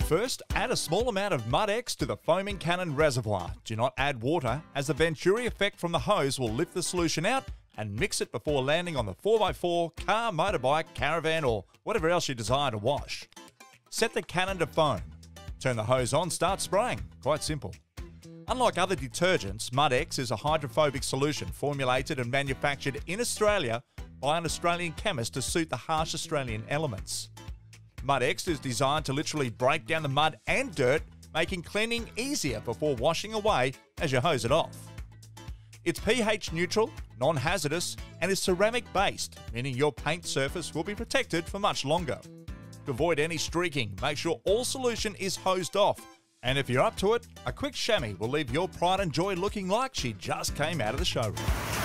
First, add a small amount of MudX to the foaming cannon reservoir. Do not add water, as the Venturi effect from the hose will lift the solution out, and mix it before landing on the 4x4, car, motorbike, caravan, or whatever else you desire to wash. Set the cannon to foam. Turn the hose on, start spraying. Quite simple. Unlike other detergents, MudX is a hydrophobic solution formulated and manufactured in Australia by an Australian chemist to suit the harsh Australian elements. MudX is designed to literally break down the mud and dirt, making cleaning easier before washing away as you hose it off. It's pH neutral, non-hazardous, and is ceramic based, meaning your paint surface will be protected for much longer. To avoid any streaking, make sure all solution is hosed off. And if you're up to it, a quick chamois will leave your pride and joy looking like she just came out of the showroom.